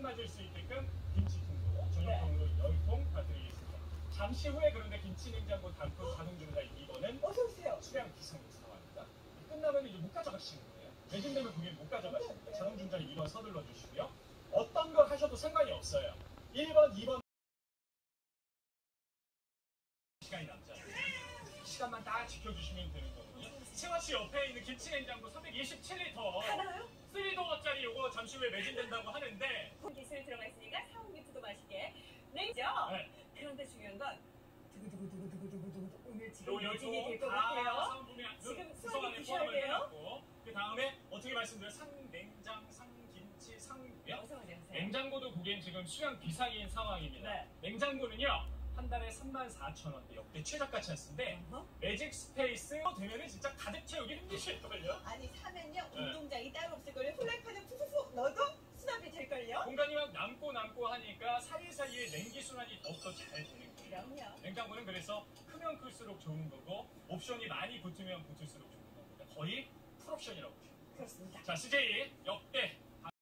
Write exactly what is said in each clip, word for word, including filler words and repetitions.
맞을 수 있게끔 김치통도 전용통으로 네. 열 통 다 드리겠습니다. 잠시 후에 그런데 김치냉장고 단품 자동주문자 이 번은 어서 오세요. 수량 비상용 상황입니다. 끝나면 이제 못 가져가시는 거예요. 매진되면 고객 못 가져가시는 거예요. 자동주문자 이 번 서둘러 주시고요. 어떤 걸 하셔도 상관이 없어요. 일 번, 이 번 시간이 남잖아요. 시간만 딱 지켜주시면 되는 거거든요. 채화씨 옆에 있는 김치냉장고 삼백이십칠 리터 하나요? 쓰리 도어짜리 요거 잠시 후에 매진된다고 하는데 기술 들어가 있으니까 사원기프도 맛있게 냉죠? 네. 그런데 중요한 건 두구두구두구두구두구두구 오늘 지금 요 매진이 될 것 다 같아요. 상품이 지금 구성 수학이 안에 드셔야 포함을 돼요. 해놨고 그 다음에 어떻게 말씀드려요? 상냉장, 상김치, 상무요? 어서 오세요. 냉장고도 고객님 지금 수량 비상인 상황입니다. 네. 냉장고는요 한 달에 삼만 사천 원대 역대 최저가 찬스인데 어허. 매직 스페이스 되면은 진짜 가득 채우기 힘드실걸요? 아니 사면요 네. 운동장이 따로 없을걸요. 플랫판에 푹푹푹 넣어도 수납이 될걸요. 공간이 막 남고 남고 하니까 사이사이에 냉기 순환이 더욱더 잘 되는 거예요. 그럼요. 냉장고는 그래서 크면 클수록 좋은 거고 옵션이 많이 붙으면 붙을수록 좋은 겁니다. 거의 풀옵션이라고 보시면 돼요. 그렇습니다. 자, 씨제이 역대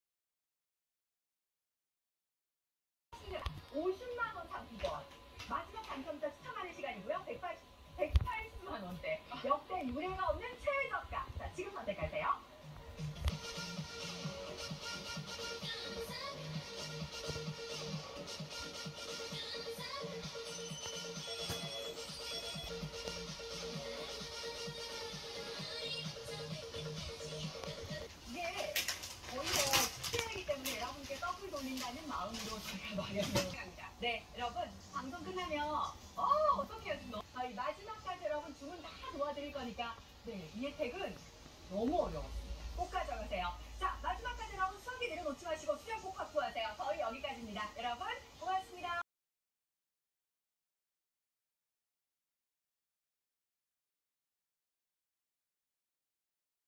오십만 원 상품권. 마지막 당첨자 추첨하는 시간이고요. 백팔십, 백팔십만 원대. 역대 유례가 없는 최저가. 자, 지금 선택하세요. 이게 거의 뭐 축제이기 때문에 여러분께 떡을 돌린다는 마음으로 제가 마련을 합니다. 네, 여러분 방송 끝나면 어 어떡해요 지금 저희 마지막까지 여러분 주문 다 도와드릴 거니까 네, 이 혜택은 너무 어려웠어요.